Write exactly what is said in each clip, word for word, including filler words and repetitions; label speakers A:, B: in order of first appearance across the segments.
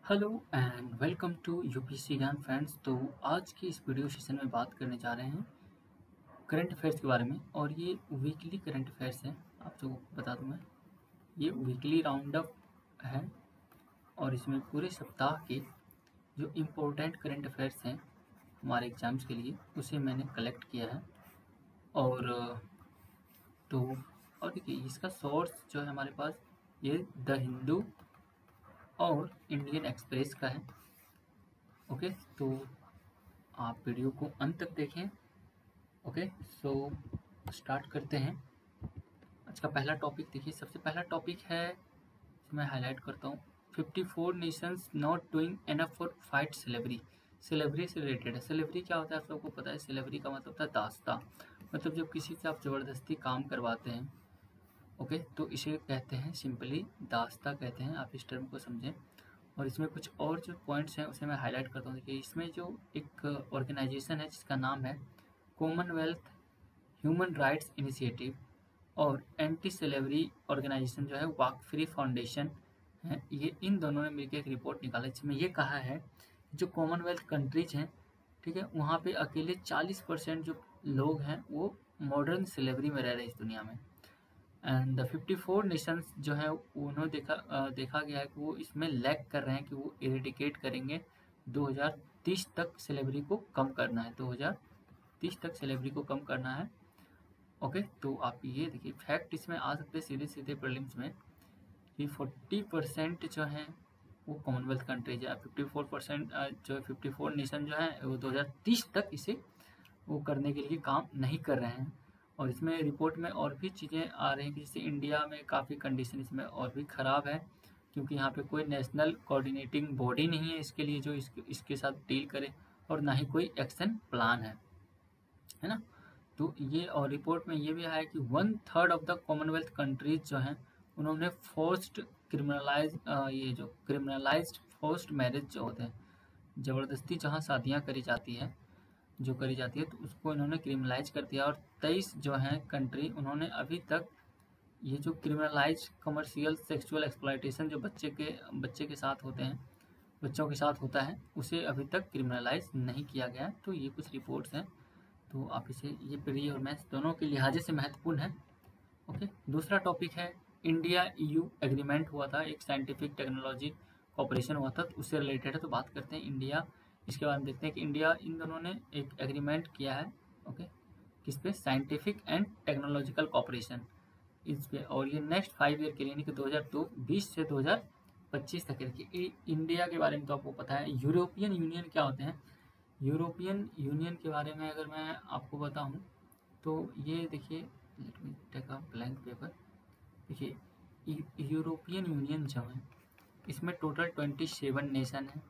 A: Hello and welcome to UPSC Gyan friends. तो आज की इस वीडियो सेशन में बात करने जा रहे हैं करंट अफेयर्स के बारे में। और ये वीकली करंट अफेयर्स है, आप सबको बता दूं मैं, ये वीकली राउंड अप है और इसमें पूरे सप्ताह के जो इम्पोर्टेंट करंट अफेयर्स हैं हमारे एग्जाम्स के लिए उसे मैंने कलेक्ट किया है। और तो और देखिए, इसका सोर्स जो है हमारे पास ये द हिंदू और इंडियन एक्सप्रेस का है। ओके, तो आप वीडियो को अंत तक देखें। ओके, सो स्टार्ट करते हैं। आज का पहला टॉपिक देखिए, सबसे पहला टॉपिक है, मैं हाईलाइट करता हूँ, fifty four nations not doing enough for fight slavery. Slavery से रिलेटेड है। स्लेवरी क्या होता है आप सबको पता है। स्लेवरी का मतलब होता है दास्ता, मतलब जब किसी से आप ज़बरदस्ती काम करवाते हैं। ओके, तो इसे कहते हैं सिंपली दास्ता कहते हैं, आप इस टर्म को समझें। और इसमें कुछ और जो पॉइंट्स हैं उसे मैं हाईलाइट करता हूँ। देखिए, इसमें जो एक ऑर्गेनाइजेशन है जिसका नाम है कॉमनवेल्थ ह्यूमन राइट्स इनिशिएटिव, और एंटी स्लेवरी ऑर्गेनाइजेशन जो है वॉक फ्री फाउंडेशन है, ये इन दोनों ने मिलकर एक रिपोर्ट निकाला जिसमें ये कहा है जो कॉमनवेल्थ कंट्रीज हैं, ठीक है, वहाँ पे अकेले चालीस परसेंट जो लोग हैं वो मॉडर्न स्लेवरी में रह रहे हैं इस दुनिया में। And the fifty four nations जो है उन्होंने देखा अ, देखा गया है कि वो इसमें लैग कर रहे हैं कि वो इरेडिकेट करेंगे। दो हज़ार तीस तक स्लेवरी को कम करना है, दो हज़ार तीस तक स्लेवरी को कम करना है। ओके, तो आप ये देखिए, फैक्ट इसमें आ सकते हैं सीधे सीधे प्रीलिम्स में कि फोर्टी परसेंट जो है वो कॉमनवेल्थ कंट्रीज है, फिफ्टी फोर परसेंट जो है फिफ्टी फोर नेशन जो है वो दो हज़ार तीस तक इसे वो करने के लिए काम नहीं कर रहे हैं। और इसमें रिपोर्ट में और भी चीज़ें आ रही हैं कि जैसे इंडिया में काफ़ी कंडीशन इसमें और भी ख़राब है, क्योंकि यहाँ पे कोई नेशनल कोऑर्डिनेटिंग बॉडी नहीं है इसके लिए जो इसके इसके साथ डील करे, और ना ही कोई एक्शन प्लान है है ना। तो ये, और रिपोर्ट में ये भी आया कि one third of the Commonwealth countries जो हैं उन्होंने फोर्स्ड क्रिमिनलाइज ये जो क्रिमिनलाइज्ड फोर्स्ड मैरिज जो होते हैं, ज़बरदस्ती जहाँ शादियाँ करी जाती है जो करी जाती है तो उसको इन्होंने क्रिमिनलाइज कर दिया। और तेईस जो हैं कंट्री उन्होंने अभी तक ये जो क्रिमिनलाइज कमर्शियल सेक्सुअल एक्सप्लॉयटेशन जो बच्चे के बच्चे के साथ होते हैं बच्चों के साथ होता है उसे अभी तक क्रिमिनलाइज नहीं किया गया। तो ये कुछ रिपोर्ट्स हैं, तो आप इसे, ये प्री और मैथ्स दोनों के लिहाजे से महत्वपूर्ण है। ओके, दूसरा टॉपिक है इंडिया ईयू एग्रीमेंट हुआ था, एक साइंटिफिक टेक्नोलॉजी कॉपरेशन हुआ था, तो उससे रिलेटेड है, तो बात करते हैं इंडिया। इसके बाद देखते हैं कि इंडिया, इन दोनों ने एक एग्रीमेंट किया है। ओके, किस पे, साइंटिफिक एंड टेक्नोलॉजिकल कॉपरेशन इस पे, और ये नेक्स्ट फाइव ईयर के लिए यानी कि दो हज़ार बीस से दो हज़ार पच्चीस तक के। इंडिया के बारे में तो आपको पता है। यूरोपियन यूनियन क्या होते हैं, यूरोपियन यूनियन के बारे में अगर मैं आपको बताऊं तो ये देखिए, let me take a blank paper. देखिए, यूरोपियन यूनियन जो है इसमें टोटल ट्वेंटी सेवन नेशन है,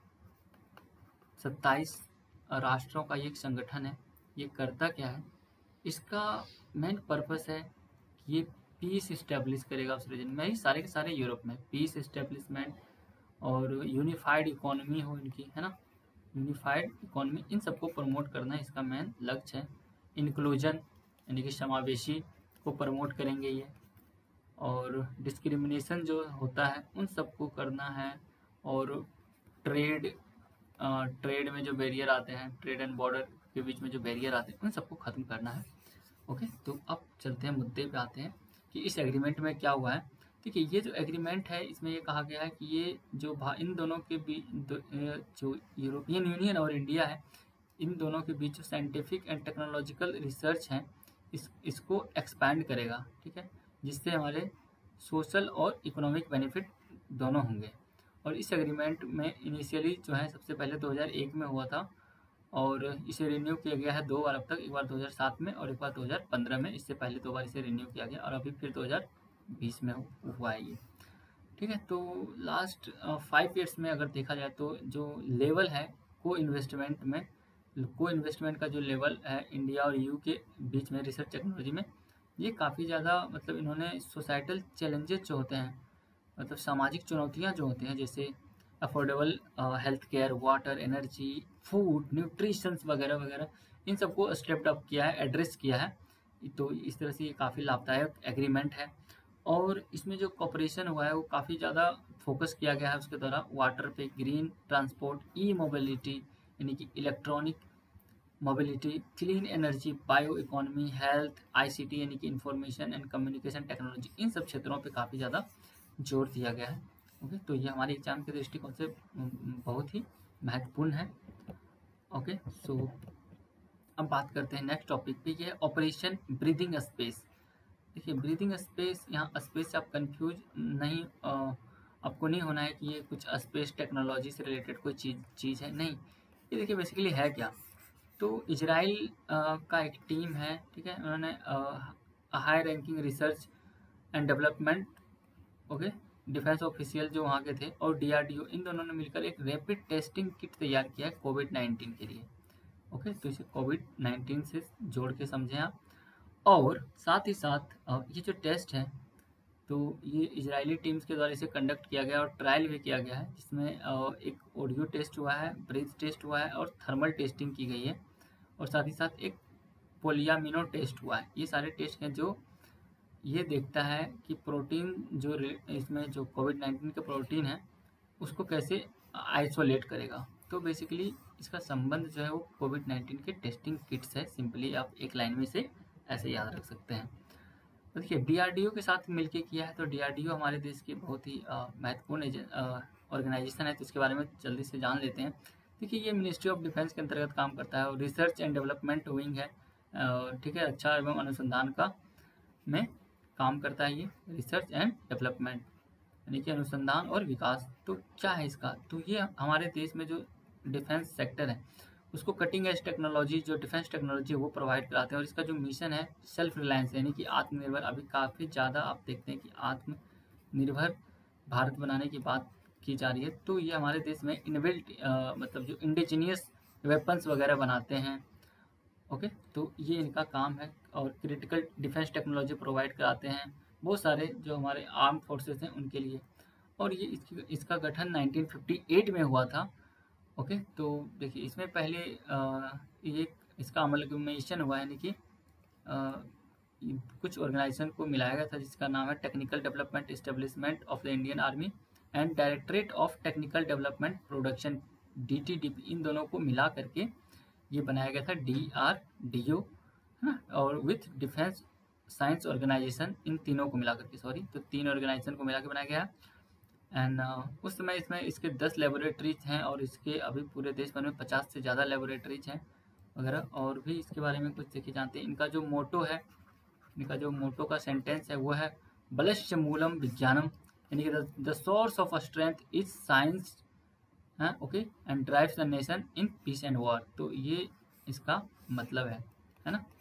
A: सत्ताईस राष्ट्रों का ये एक संगठन है। ये करता क्या है, इसका मेन पर्पस है कि ये पीस इस्टेब्लिश करेगा उस रीजन में, सारे के सारे यूरोप में पीस इस्टेब्लिशमेंट और यूनिफाइड इकोनॉमी हो इनकी, है ना, यूनिफाइड इकोनॉमी, इन सबको प्रमोट करना इसका मेन लक्ष्य है। इंक्लूजन यानी कि समावेशी को प्रमोट करेंगे ये, और डिस्क्रिमिनेशन जो होता है उन सबको करना है, और ट्रेड ट्रेड में जो बैरियर आते हैं, ट्रेड एंड बॉर्डर के बीच में जो बैरियर आते हैं उन सबको ख़त्म करना है। ओके, तो अब चलते हैं मुद्दे पे आते हैं कि इस एग्रीमेंट में क्या हुआ है। देखिए, ये जो एग्रीमेंट है इसमें ये कहा गया है कि ये जो इन दोनों के बीच, जो यूरोपियन यूनियन और इंडिया है, इन दोनों के बीच जो साइंटिफिक एंड टेक्नोलॉजिकल रिसर्च है इस इसको एक्सपैंड करेगा, ठीक है, जिससे हमारे सोशल और इकोनॉमिक बेनिफिट दोनों होंगे। और इस एग्रीमेंट में इनिशियली जो है सबसे पहले दो हज़ार एक में हुआ था, और इसे रिन्यू किया गया है दो बार अब तक, एक बार दो हज़ार सात में और एक बार दो हज़ार पंद्रह में। इससे पहले दो बार इसे रिन्यू किया गया और अभी फिर दो हज़ार बीस में हुआ है ये, ठीक है। तो लास्ट फाइव ईयर्स में अगर देखा जाए तो जो लेवल है को इन्वेस्टमेंट में, को इन्वेस्टमेंट का जो लेवल है इंडिया और यू के बीच में रिसर्च टेक्नोलॉजी में, ये काफ़ी ज़्यादा, मतलब इन्होंने सोसाइटल चैलेंजेस जो होते हैं, मतलब सामाजिक चुनौतियाँ जो होती हैं, जैसे affordable health care, water, energy, food, nutritions वगैरह वगैरह, इन सबको स्टेप्ड अप किया है, एड्रेस किया है। तो इस तरह से ये काफ़ी लाभदायक एग्रीमेंट है। और इसमें जो कॉपरेशन हुआ है वो काफ़ी ज़्यादा फोकस किया गया है उसके द्वारा वाटर पे, ग्रीन ट्रांसपोर्ट, ई मोबिलिटी यानी कि electronic mobility, clean energy, bio economy, health, ICT यानी कि इंफॉर्मेशन एंड कम्युनिकेशन टेक्नोलॉजी, इन सब क्षेत्रों पे काफ़ी ज़्यादा जोर दिया गया है। ओके, तो ये हमारे एग्जाम के दृष्टिकोण से बहुत ही महत्वपूर्ण है। ओके, सो अब बात करते हैं नेक्स्ट टॉपिक पे, ये ऑपरेशन ब्रीदिंग स्पेस। देखिए ब्रीदिंग स्पेस, यहाँ स्पेस से आप कंफ्यूज नहीं, आ, आपको नहीं होना है कि ये कुछ स्पेस टेक्नोलॉजी से रिलेटेड कोई चीज़ चीज़ है, नहीं। ये देखिए बेसिकली है क्या, तो इजराइल का एक टीम है, ठीक है, उन्होंने high ranking research and development, okay, defence official जो वहाँ के थे, और डीआरडीओ, इन दोनों ने मिलकर एक रैपिड टेस्टिंग किट तैयार किया है कोविड नाइन्टीन के लिए। ओके, तो इसे कोविड नाइन्टीन से जोड़ के समझें आप। और साथ ही साथ ये जो टेस्ट है, तो ये इजरायली टीम्स के द्वारा इसे कंडक्ट किया गया और ट्रायल भी किया गया है, जिसमें एक ऑडियो टेस्ट हुआ है, ब्रीथ टेस्ट हुआ है और थर्मल टेस्टिंग की गई है, और साथ ही साथ एक पोलियामिनो टेस्ट हुआ है। ये सारे टेस्ट हैं जो ये देखता है कि प्रोटीन जो इसमें जो कोविड नाइन्टीन का प्रोटीन है उसको कैसे आइसोलेट करेगा। तो बेसिकली इसका संबंध जो है वो कोविड नाइन्टीन के टेस्टिंग किट्स है, सिंपली आप एक लाइन में से ऐसे याद रख सकते हैं। तो देखिए डीआरडीओ के साथ मिलके किया है, तो डीआरडीओ हमारे देश की बहुत ही महत्वपूर्ण ऑर्गेनाइजेशन है, तो इसके बारे में जल्दी से जान लेते हैं। देखिए ये मिनिस्ट्री ऑफ डिफेंस के अंतर्गत काम करता है और रिसर्च एंड डेवलपमेंट विंग है, ठीक है, रक्षा एवं अनुसंधान का में काम करता है ये, रिसर्च एंड डेवलपमेंट यानी कि अनुसंधान और विकास। तो क्या है इसका, तो ये हमारे देश में जो डिफेंस सेक्टर है उसको कटिंग एज टेक्नोलॉजी, जो डिफेंस टेक्नोलॉजी वो प्रोवाइड कराते हैं, और इसका जो मिशन है सेल्फ रिलायंस यानी कि आत्मनिर्भर। अभी काफ़ी ज़्यादा आप देखते हैं कि आत्मनिर्भर भारत बनाने की बात की जा रही है, तो ये हमारे देश में इनबिल्ट मतलब जो इंडिजीनियस वेपन्स वगैरह बनाते हैं। ओके, तो ये इनका काम है, और क्रिटिकल डिफेंस टेक्नोलॉजी प्रोवाइड कराते हैं बहुत सारे जो हमारे आर्म फोर्सेस हैं उनके लिए। और ये इसकी इसका गठन नाइनटीन फिफ्टी एट में हुआ था। ओके, तो देखिए इसमें पहले आ, ये इसका अमलगमेशन हुआ, यानी कि कुछ ऑर्गेनाइजेशन को मिलाया गया था जिसका नाम है technical development establishment of the Indian army and directorate of technical development production, DTDP, इन दोनों को मिला करके ये बनाया गया था डी आर डी ओ, है ना, और विथ डिफेंस साइंस ऑर्गेनाइजेशन, इन तीनों को मिला करके, सॉरी, तो तीन ऑर्गेनाइजेशन को मिला के बनाया गया। एंड uh, उस समय इसमें इसके दस लेबोरेटरीज हैं, और इसके अभी पूरे देश भर में पचास से ज़्यादा लेबोरेटरीज हैं वगैरह। और भी इसके बारे में कुछ देखिए जानते हैं। इनका जो मोटो है, इनका जो मोटो का सेंटेंस है वो है बलश्च मूलम विज्ञानम, यानी कि the source of strength is science, हाँ, okay, and drives the nation in peace and war. तो ये इसका मतलब है है ना।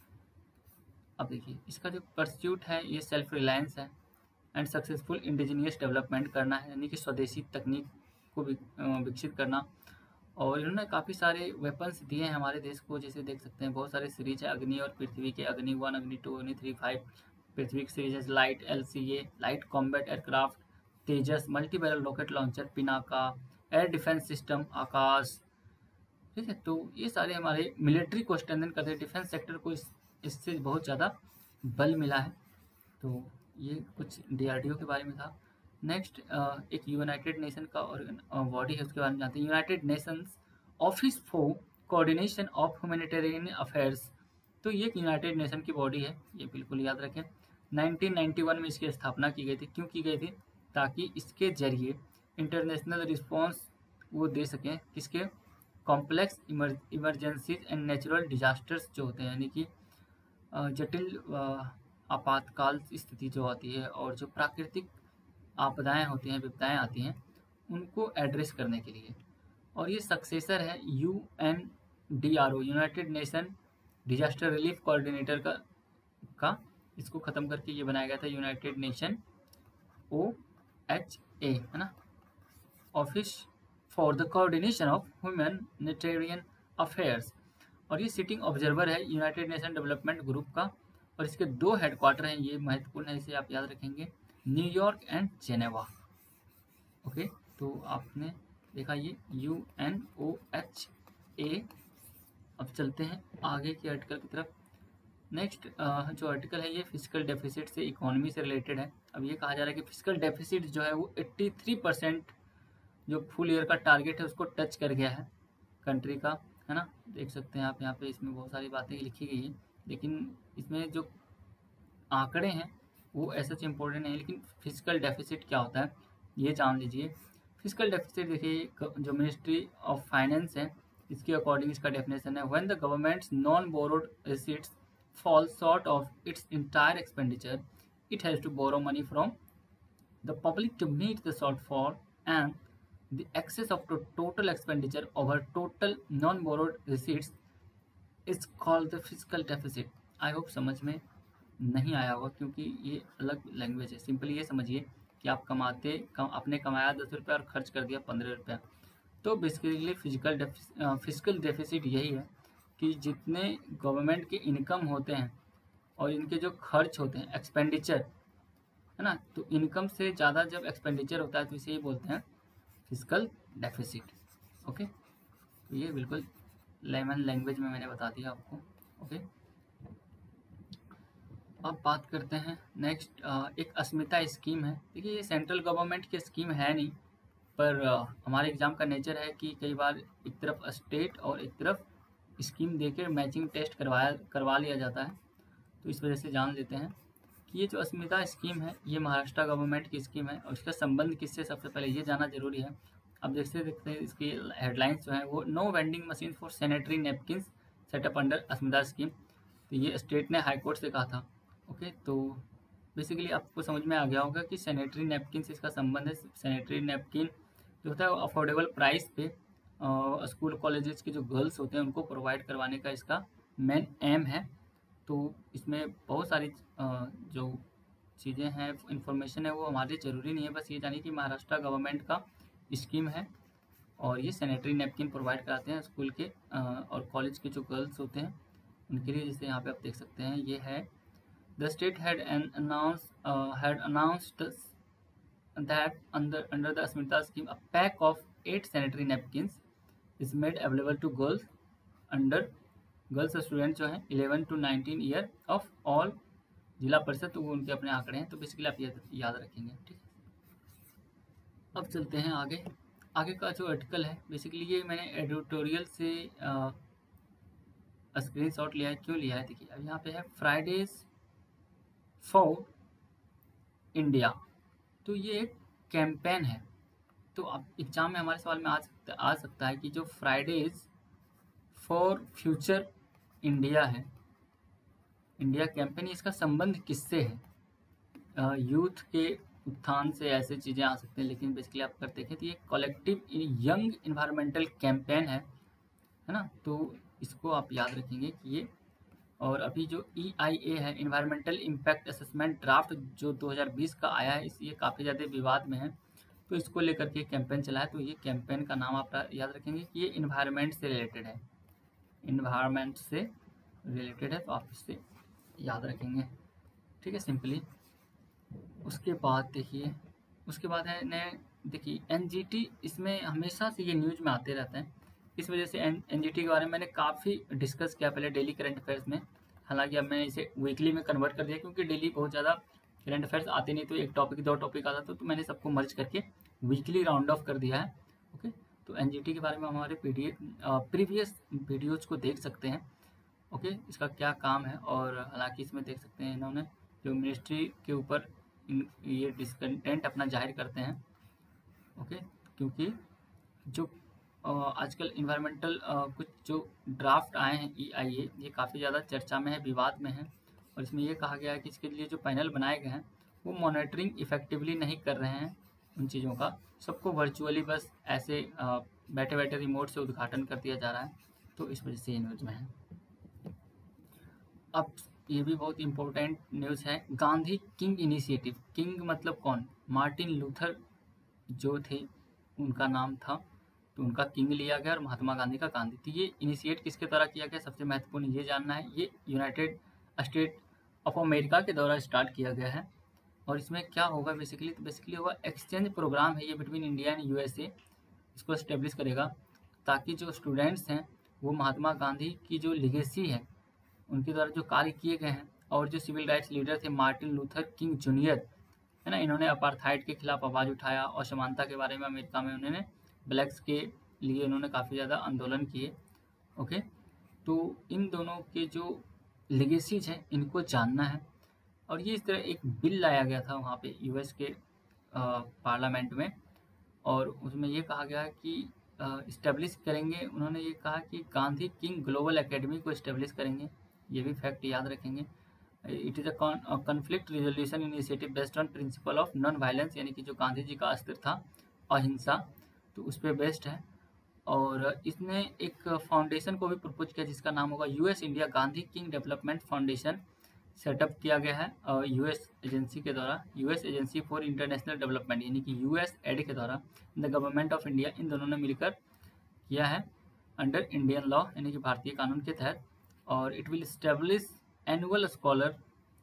A: अब देखिए इसका जो परस्यूट है ये सेल्फ रिलायंस है एंड सक्सेसफुल इंडिजीनियस डेवलपमेंट करना है, यानी कि स्वदेशी तकनीक को विकसित करना। और इन्होंने काफ़ी सारे वेपन्स दिए हैं हमारे देश को, जैसे देख सकते हैं बहुत सारे सीरीज है अग्नि और पृथ्वी के, अग्नि वन, अग्नि टू, अग्नि थ्री, फाइव। पृथ्वी की सीरीज है light L C A, light combat aircraft, Tejas, multi barrel rocket launcher, Pinaka, air defence system, Akash, ठीक है। तो ये सारे हमारे मिलिट्री को स्ट्रेंथन करते हैं, डिफेंस सेक्टर को इस इससे बहुत ज़्यादा बल मिला है। तो ये कुछ डीआरडीओ के बारे में था। नेक्स्ट एक यूनाइटेड नेशन का बॉडी है, उसके बारे में जानते हैं। United Nations office for coordination of humanitarian affairs, तो ये एक यूनाइटेड नेशन की बॉडी है, ये बिल्कुल याद रखें। नाइनटीन नाइंटी वन में इसकी स्थापना की गई थी। क्यों की गई थी, ताकि इसके जरिए इंटरनेशनल रिस्पॉन्स वो दे सकें, किसके, complex emergencies and natural disasters जो होते हैं, यानी कि जटिल आपातकाल स्थिति जो आती है और जो प्राकृतिक आपदाएं होती हैं, विपदाएं आती हैं, उनको एड्रेस करने के लिए। और ये सक्सेसर है U N D R O, United Nation disaster relief coordinator का का इसको ख़त्म करके ये बनाया गया था United Nation O C H, A ना, office for the coordination of humanitarian affairs. और ये सिटिंग ऑब्जर्वर है यूनाइटेड नेशन डेवलपमेंट ग्रुप का, और इसके दो हेडक्वार्टर हैं, ये महत्वपूर्ण है, इसे आप याद रखेंगे, न्यूयॉर्क एंड जेनेवा। ओके, तो आपने देखा ये U N O C H. A चलते हैं आगे के आर्टिकल की तरफ। नेक्स्ट जो आर्टिकल है ये फिजिकल डेफिसिट से इकोनॉमी से रिलेटेड है। अब ये कहा जा रहा है कि फिजिकल डेफिसिट जो है वो तिरासी परसेंट जो फुल ईयर का टारगेट है उसको टच कर गया है कंट्री का, है ना। देख सकते हैं आप यहाँ पे, इसमें बहुत सारी बातें लिखी गई हैं, लेकिन इसमें जो आंकड़े हैं वो ऐसा इम्पोर्टेंट नहीं है, लेकिन फिजिकल डेफिसिट क्या होता है ये जान लीजिए। फिजिकल डेफिसिट देखिए, जो मिनिस्ट्री ऑफ फाइनेंस है इसके अकॉर्डिंग इसका डेफिनेशन है, when the governments non borrowed receipts fall short of its entire expenditure, it has to borrow money from the public to meet the shortfall, and the excess of the total expenditure over total non-borrowed receipts is called the fiscal deficit. I hope समझ में नहीं आया होगा क्योंकि ये अलग language है। Simply ये समझिए कि आप कमाते कम, आपने कमाया दस रुपये और खर्च कर दिया पंद्रह रुपये, तो बेसिकली फिजिकल फिजिकल डेफिसिट यही है कि जितने गवर्नमेंट के इनकम होते हैं और इनके जो खर्च होते हैं एक्सपेंडिचर, है ना, तो इनकम से ज़्यादा जब एक्सपेंडिचर होता है तो इसे ही बोलते हैं फिजिकल डेफिसिट। ओके, तो ये बिल्कुल लेमन लैंग्वेज में मैंने बता दिया आपको। ओके, अब बात करते हैं नेक्स्ट, एक अस्मिता स्कीम है। देखिए ये सेंट्रल गवर्नमेंट की स्कीम है नहीं, पर हमारे एग्ज़ाम का नेचर है कि कई बार एक तरफ स्टेट और एक तरफ स्कीम देकर मैचिंग टेस्ट करवाया करवा लिया जाता है, तो इस वजह से जान लेते हैं कि ये जो अस्मिता स्कीम है ये महाराष्ट्र गवर्नमेंट की स्कीम है और इसका संबंध किससे, सबसे पहले ये जाना जरूरी है। अब देखते देखते हैं इसकी हेडलाइंस जो है वो, no vending machine for sanitary napkins setup under Asmita scheme. तो ये स्टेट ने हाईकोर्ट से कहा था। ओके, तो बेसिकली आपको समझ में आ गया होगा कि सैनिटरी नैपकिन से इसका संबंध है। सैनिटरी नैपकिन जो होता है वो अफोर्डेबल प्राइस पे स्कूल कॉलेजेस के जो गर्ल्स होते हैं उनको प्रोवाइड करवाने का इसका मेन एम है। तो इसमें बहुत सारी जो चीज़ें हैं, इंफॉर्मेशन है, वो हमारे ज़रूरी नहीं है, बस ये जानिए कि महाराष्ट्र गवर्नमेंट का स्कीम है और ये सैनिटरी नैपकिन प्रोवाइड कराते हैं स्कूल के और कॉलेज के जो गर्ल्स होते हैं उनके लिए। जैसे यहाँ पे आप देख सकते हैं ये है, the state had announce had announced that under under the Asmita scheme a pack of eight sanitary napkins is made available to girls under girls student जो हैं eleven to nineteen year of all Zilla Parishad, तो वो उनके अपने आंकड़े हैं, तो basically आप याद याद रखेंगे। ठीक है, अब चलते हैं आगे। आगे का जो आर्टिकल है बेसिकली ये मैंने एडिटोरियल से स्क्रीन शॉट लिया है। क्यों लिया है, देखिए अब यहाँ पे है फ्राइडेज फॉर इंडिया, तो ये एक कैंपेन है। तो अब एग्जाम में हमारे सवाल में आ सकता आ सकता है कि जो फ्राइडेज फॉर फ्यूचर इंडिया है, इंडिया कैंपेन, इसका संबंध किससे है? यूथ के उत्थान से ऐसे चीज़ें आ सकते हैं, लेकिन बेसिकली आप करते देखें तो ये कलेक्टिव यंग इन्वायरमेंटल कैंपेन है, है ना। तो इसको आप याद रखेंगे कि ये, और अभी जो ई आई ए है इन्वायरमेंटल इम्पैक्ट असेसमेंट ड्राफ्ट जो दो हज़ार बीस का आया है, इस ये काफ़ी ज़्यादा विवाद में है, तो इसको लेकर के कैंपेन चला है। तो ये कैंपेन का नाम आप याद रखेंगे कि ये इन्वायरमेंट से रिलेटेड है, इन्वायरमेंट से रिलेटेड है, तो आप इससे याद रखेंगे। ठीक है, सिंपली। उसके बाद देखिए, उसके बाद है ने देखिए एन जी टी, इसमें हमेशा से ये न्यूज़ में आते रहते हैं, इस वजह से एन जी टी के बारे में मैंने काफ़ी डिस्कस किया पहले डेली करंट अफेयर्स में। हालांकि अब मैंने इसे वीकली में कन्वर्ट कर दिया क्योंकि डेली बहुत ज़्यादा करंट अफेयर्स आते नहीं, तो एक टॉपिक दो टॉपिक आता था, तो मैंने सबको मर्ज करके वीकली राउंड ऑफ कर दिया है। ओके, तो एन जी टी के बारे में हमारे पी डी प्रीवियस वीडियोज़ को देख सकते हैं। ओके, इसका क्या काम है, और हालांकि इसमें देख सकते हैं इन्होंने जो मिनिस्ट्री के ऊपर ये डिसकंटेंट अपना जाहिर करते हैं। ओके, क्योंकि जो आजकल इन्वायरमेंटल कुछ जो ड्राफ्ट आए हैं ई आई ए, ये काफ़ी ज़्यादा चर्चा में है, विवाद में है, और इसमें ये कहा गया है कि इसके लिए जो पैनल बनाए गए हैं वो मॉनिटरिंग इफेक्टिवली नहीं कर रहे हैं उन चीज़ों का, सबको वर्चुअली बस ऐसे बैठे बैठे रिमोट से उद्घाटन कर दिया जा रहा है, तो इस वजह से ये न्यूज़ में है। अब ये भी बहुत इम्पोर्टेंट न्यूज़ है, गांधी किंग इनिशिएटिव। किंग मतलब कौन? मार्टिन लूथर जो थे उनका नाम था, तो उनका किंग लिया गया और महात्मा गांधी का गांधी। तो ये इनिशिएट किसके द्वारा किया गया, सबसे महत्वपूर्ण ये जानना है। ये यूनाइटेड स्टेट ऑफ अमेरिका के द्वारा स्टार्ट किया गया है, और इसमें क्या होगा बेसिकली, तो बेसिकली होगा एक्सचेंज प्रोग्राम है ये between India and U S A, इसको इस्टेब्लिश करेगा ताकि जो स्टूडेंट्स हैं वो महात्मा गांधी की जो लिगेसी है उनके द्वारा जो कार्य किए गए हैं, और जो सिविल राइट्स लीडर थे मार्टिन लूथर किंग जूनियर, है ना, इन्होंने अपार्थाइड के खिलाफ आवाज़ उठाया और समानता के बारे में अमेरिका में उन्होंने ब्लैक्स के लिए उन्होंने काफ़ी ज़्यादा आंदोलन किए। ओके, तो इन दोनों के जो लेगेसीज हैं इनको जानना है। और ये इस तरह एक बिल लाया गया था वहाँ पे यूएस के पार्लियामेंट में, और उसमें ये कहा गया कि इस्टेब्लिश करेंगे, उन्होंने ये कहा कि गांधी किंग ग्लोबल एकेडमी को इस्टेब्लिश करेंगे। ये भी फैक्ट याद रखेंगे। It is a conflict resolution initiative based on principle of non violence, यानी कि जो गांधी जी का अस्त्र था अहिंसा, तो उस पर बेस्ड है। और इसने एक फाउंडेशन को भी प्रपोज किया जिसका नाम होगा US India Gandhi King development foundation, setup किया गया है यूएस एजेंसी के द्वारा, US agency for international development यानी कि यूएस एड के द्वारा, द गवर्नमेंट ऑफ इंडिया, इन दोनों ने मिलकर किया है अंडर इंडियन लॉ यानी कि भारतीय कानून के तहत। और it will establish annual scholar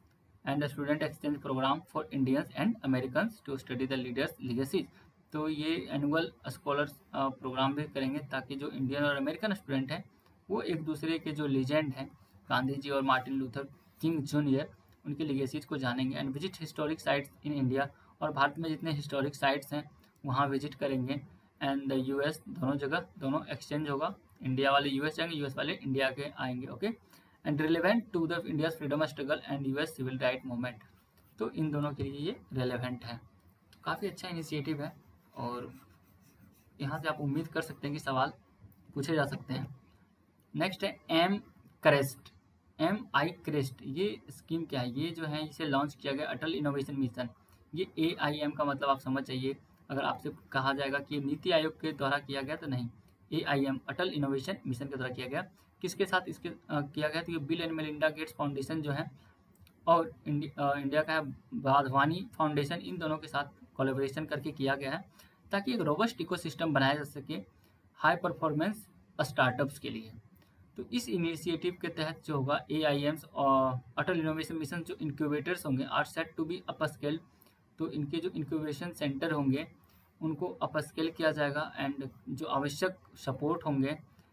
A: and student exchange programme for Indians and Americans to study the leaders' legacies. तो ये एनुअल स्कॉलर प्रोग्राम भी करेंगे ताकि जो इंडियन और अमेरिकन स्टूडेंट हैं वो एक दूसरे के जो लीजेंड हैं गांधी जी और मार्टिन लूथर किंग जूनियर, उनके लीगेसीज को जानेंगे। And visit historic sites in India, और भारत में जितने हिस्टोरिक साइट्स हैं वहाँ विजिट करेंगे। एंड द यूएस, दोनों जगह दोनों एक्सचेंज होगा, इंडिया वाले यूएस जाएंगे, यूएस वाले इंडिया के आएंगे। Okay, and relevant to the India's freedom struggle and US civil right movement, तो इन दोनों के लिए ये रेलेवेंट है। तो काफ़ी अच्छा इनिशिएटिव है, और यहाँ से आप उम्मीद कर सकते हैं कि सवाल पूछे जा सकते हैं। नेक्स्ट है M crest, M I crest, ये स्कीम क्या है? ये जो है इसे लॉन्च किया गया अटल इनोवेशन मिशन। ये ए आई एम का मतलब आप समझ जाइए। अगर आपसे कहा जाएगा कि ये नीति आयोग के द्वारा किया गया, तो नहीं, A I M Atal innovation mission के द्वारा किया गया। किसके साथ इसके आ, किया गया? तो ये Bill and Melinda Gates foundation जो है और इंडि, आ, इंडिया का वाधवानी फाउंडेशन, इन दोनों के साथ कोलैबोरेशन करके किया गया है ताकि एक रोबस्ट इकोसिस्टम बनाया जा सके हाई परफॉर्मेंस स्टार्टअप्स के लिए। तो इस इनिशिएटिव के तहत जो होगा ए आई एम्स और अटल इनोवेशन मिशन, जो इंक्यूबेटर्स होंगे are set to be upscale, तो इनके जो इंक्यूबेशन सेंटर होंगे उनको अपस्केल किया जाएगा। एंड जो आवश्यक सपोर्ट होंगे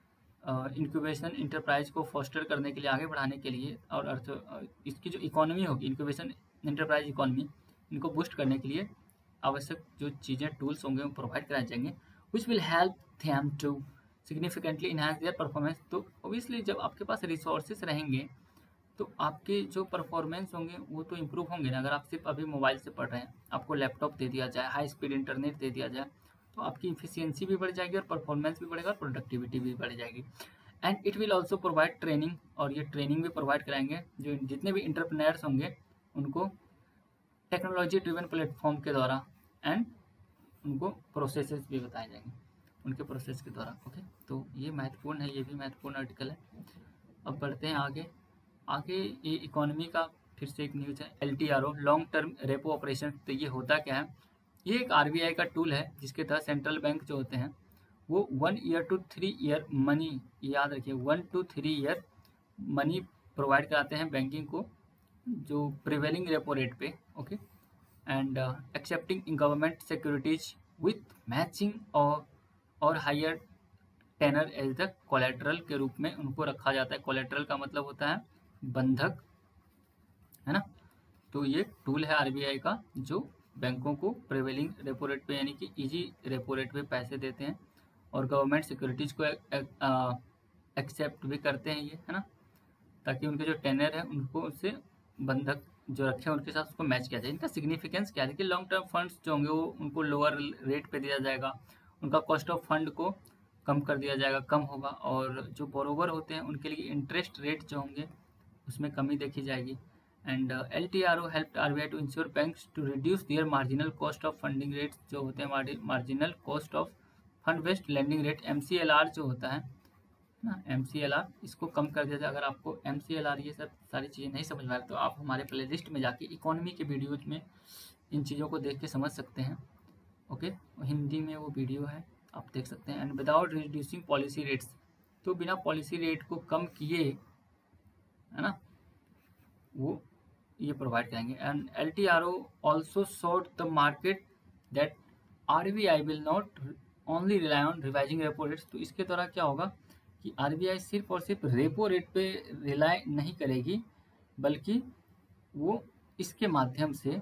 A: इंक्यूबेशन इंटरप्राइज को फोस्टर करने के लिए, आगे बढ़ाने के लिए, और अर्थ इसकी जो इकोनॉमी होगी इंक्यूबेशन इंटरप्राइज इकोनॉमी, इनको बूस्ट करने के लिए आवश्यक जो चीज़ें टूल्स होंगे वो प्रोवाइड कराए जाएंगे, which will help them to significantly enhance their performance. तो ओबियसली जब आपके पास रिसोर्सेस रहेंगे तो आपके जो परफॉर्मेंस होंगे वो तो इम्प्रूव होंगे ना। अगर आप सिर्फ अभी मोबाइल से पढ़ रहे हैं, आपको लैपटॉप दे दिया जाए, हाई स्पीड इंटरनेट दे दिया जाए, तो आपकी इफिशियंसी भी बढ़ जाएगी और परफॉर्मेंस भी बढ़ेगा और प्रोडक्टिविटी भी बढ़ जाएगी। And it will also provide training, और ये ट्रेनिंग भी प्रोवाइड कराएंगे जो जितने भी इंटरप्रेन्योर्स होंगे उनको टेक्नोलॉजी ड्रिवन प्लेटफॉर्म के द्वारा, एंड उनको प्रोसेसेस भी बताए जाएंगे उनके प्रोसेस के द्वारा। ओके, तो ये महत्वपूर्ण है, ये भी महत्वपूर्ण आर्टिकल है। अब बढ़ते हैं आगे। आगे ये इकोनॉमी का फिर से एक न्यूज़ है, L T R O long term repo operation. तो ये होता क्या है? ये एक आर बी आई का टूल है जिसके तहत सेंट्रल बैंक जो होते हैं वो one year two three year money, याद रखिए one two three year money provide कराते हैं बैंकिंग को, जो प्रिवेलिंग रेपो रेट पे। Okay, and accepting government securities with matching और और higher tenor as the collateral के रूप में उनको रखा जाता है। कोलेट्रल का मतलब होता है बंधक, है ना। तो ये टूल है आर बी आई का जो बैंकों को प्रिवेलिंग रेपो रेट पे यानी कि इजी रेपो रेट पे पैसे देते हैं, और गवर्नमेंट सिक्योरिटीज को एक्सेप्ट भी करते हैं ये, है ना, ताकि उनके जो टेनर है उनको उससे बंधक जो रखे हैं उनके साथ उसको मैच किया जाए। इनका सिग्निफिकेंस क्या है कि लॉन्ग टर्म फंड्स जो होंगे वो उनको लोअर रेट पे दिया जाएगा, उनका कॉस्ट ऑफ फंड को कम कर दिया जाएगा, कम होगा, और जो बोरोवर होते हैं उनके लिए इंटरेस्ट रेट जो होंगे उसमें कमी देखी जाएगी। And L T R O help R B I to ensure banks to reduce their marginal cost of funding rates, जो होते हैं marginal cost of fund based lending rate, M C L R जो होता है ना, M C L are, इसको कम कर दिया जाए। अगर आपको एम सी एल आर ये सब सारी चीज़ें नहीं समझ में आ रही तो आप हमारे प्ले लिस्ट में जाके इकोनॉमी के वीडियोज में इन चीज़ों को देख के समझ सकते हैं। ओके, हिंदी में वो वीडियो है, आप देख सकते हैं। And without reducing policy rates, तो बिना पॉलिसी रेट को कम किए, है ना, वो ये प्रोवाइड करेंगे। And L T R O also showed the market that R B I will not only rely on revising repo rates. तो इसके द्वारा क्या होगा कि आरबीआई सिर्फ और सिर्फ रेपो रेट पे रिलाय नहीं करेगी, बल्कि वो इसके माध्यम से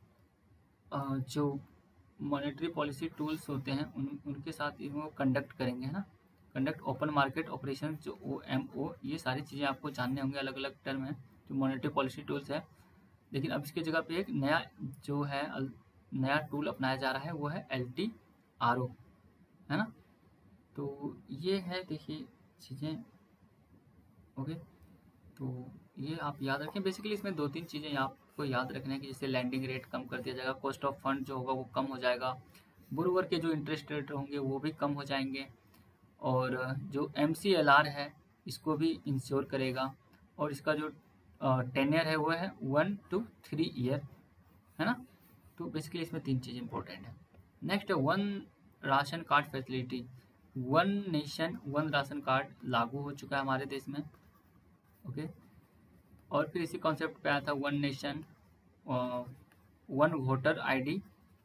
A: जो मॉनेटरी पॉलिसी टूल्स होते हैं उन उनके साथ इनको कंडक्ट करेंगे, है ना। कंडक्ट ओपन मार्केट ऑपरेशन, जो ओ एम ओ, ये सारी चीज़ें आपको जानने होंगे, अलग अलग टर्म है जो मॉनेटरी पॉलिसी टूल्स है। लेकिन अब इसकी जगह पे एक नया जो है नया टूल अपनाया जा रहा है, वो है एल टी आर ओ, है ना। तो ये है, देखिए चीज़ें, ओके। तो ये आप याद रखें। बेसिकली इसमें दो तीन चीज़ें आपको याद रखना है कि जैसे लैंडिंग रेट कम कर दिया जाएगा, कॉस्ट ऑफ फंड जो होगा वो कम हो जाएगा, बोरोवर के जो इंटरेस्ट रेट होंगे वो भी कम हो जाएंगे, और जो एम सी एल आर है इसको भी इंश्योर करेगा, और इसका जो टेन्यर है वो है वन टू थ्री ईयर, है ना। तो बेसिकली इसमें तीन चीज़ इंपॉर्टेंट है। नेक्स्ट है one ration card facility. One nation one ration card लागू हो चुका है हमारे देश में, ओके। और फिर इसी कॉन्सेप्ट पे आया था one nation one voter ID.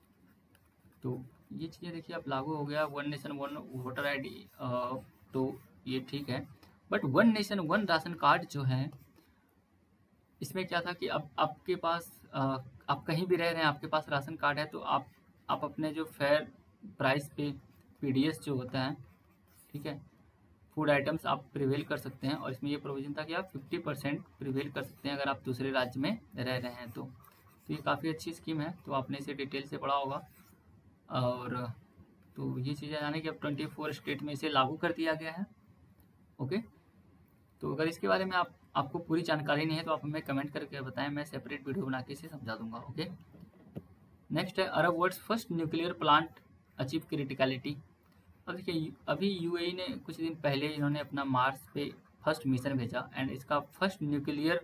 A: तो ये चीज़ें देखिए अब लागू हो गया, one nation one voter ID, तो ये ठीक है। But one nation one ration card जो है, इसमें क्या था कि अब आपके पास आ, आप कहीं भी रह रहे हैं, आपके पास राशन कार्ड है, तो आप आप अपने जो फेयर प्राइस पे पीडीएस जो होता है, ठीक है, फूड आइटम्स आप प्रिवेल कर सकते हैं। और इसमें ये प्रोविजन था कि आप फिफ्टी परसेंट प्रिवेल कर सकते हैं अगर आप दूसरे राज्य में रह रहे हैं तो। तो ये काफ़ी अच्छी स्कीम है, तो आपने इसे डिटेल से पढ़ा होगा। और तो ये चीज़ें जाने कि अब ट्वेंटी फोर स्टेट में इसे लागू कर दिया गया है, ओके। तो अगर इसके बारे में आप आपको पूरी जानकारी नहीं है तो आप हमें कमेंट करके बताएं, मैं सेपरेट वीडियो बना के इसे समझा दूंगा, ओके। नेक्स्ट है Arab world's first nuclear plant achieve criticality. अब देखिए अभी यूएई ने कुछ दिन पहले इन्होंने अपना मार्स पे फर्स्ट मिशन भेजा, एंड इसका फर्स्ट न्यूक्लियर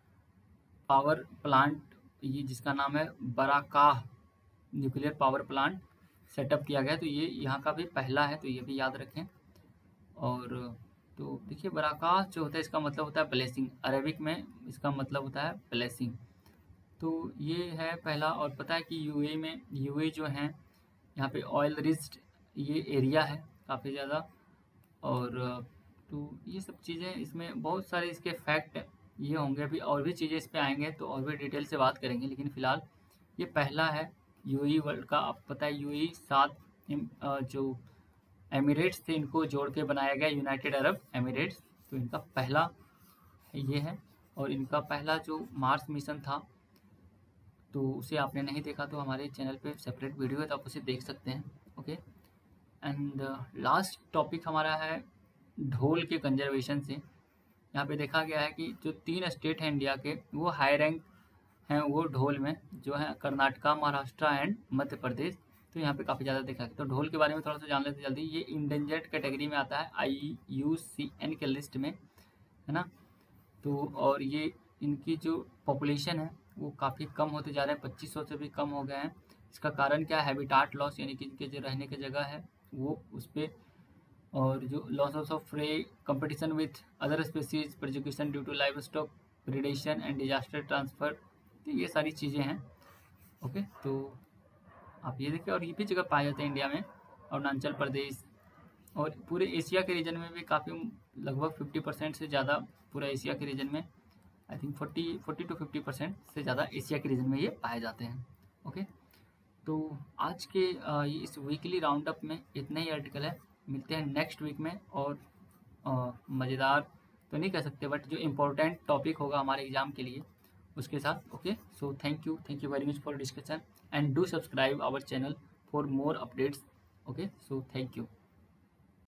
A: पावर प्लांट, ये जिसका नाम है Barakah nuclear power plant setup किया गया। तो ये यहाँ का भी पहला है, तो ये भी याद रखें। और तो देखिए बराकाह जो होता है इसका मतलब होता है ब्लेसिंग, अरेबिक में इसका मतलब होता है ब्लेसिंग। तो ये है पहला। और पता है कि यूएई में यूएई जो है यहाँ पे ऑयल रिच्ड ये एरिया है काफ़ी ज़्यादा। और तो ये सब चीज़ें, इसमें बहुत सारे इसके फैक्ट ये होंगे, अभी और भी चीज़ें इस पे आएंगे तो और भी डिटेल से बात करेंगे। लेकिन फ़िलहाल ये पहला है यूएई वर्ल्ड का। आप पता है यूएई सात जो एमिरेट्स थे इनको जोड़ के बनाया गया यूनाइटेड अरब एमिरेट्स, तो इनका पहला ये है। और इनका पहला जो मार्स मिशन था, तो उसे आपने नहीं देखा तो हमारे चैनल पे सेपरेट वीडियो है, तो आप उसे देख सकते हैं, ओके। एंड लास्ट टॉपिक हमारा है ढोल के कंजर्वेशन से। यहाँ पे देखा गया है कि जो तीन स्टेट हैं इंडिया के, वो हाई रैंक हैं वो ढोल में, जो है कर्नाटका, महाराष्ट्र एंड मध्य प्रदेश। तो यहाँ पे काफ़ी ज़्यादा देखा है। तो ढोल के बारे में थोड़ा सा जान लेते जल्दी। ये इंडेंजर्ड कैटेगरी में आता है आई यू सी एन के लिस्ट में, है ना। तो और ये इनकी जो पॉपुलेशन है वो काफ़ी कम होते जा रहे हैं, पच्चीस सौ से भी कम हो गए हैं। इसका कारण क्या है? हैबिटाट लॉस, यानी कि इनके जो रहने की जगह है वो उस पर, और जो loss of prey, competition with other species, prosecution due to livestock predation and disaster transfer, तो ये सारी चीज़ें हैं, ओके। तो आप ये देखिए, और ये भी जगह पाए जाते हैं इंडिया में, अरुणाचल प्रदेश और पूरे एशिया के रीजन में भी काफ़ी, लगभग फिफ्टी परसेंट से ज़्यादा पूरा एशिया के रीजन में, I think forty forty to fifty percent से ज़्यादा एशिया के रीजन में ये पाए जाते हैं, ओके। तो आज के ये इस वीकली राउंड अप में इतना ही आर्टिकल है। मिलते हैं नेक्स्ट वीक में, और मज़ेदार तो नहीं कह सकते बट जो इम्पोर्टेंट टॉपिक होगा हमारे एग्ज़ाम के लिए उसके साथ, okay. So thank you thank you very much for discussion, and do subscribe our channel for more updates, okay। So thank you.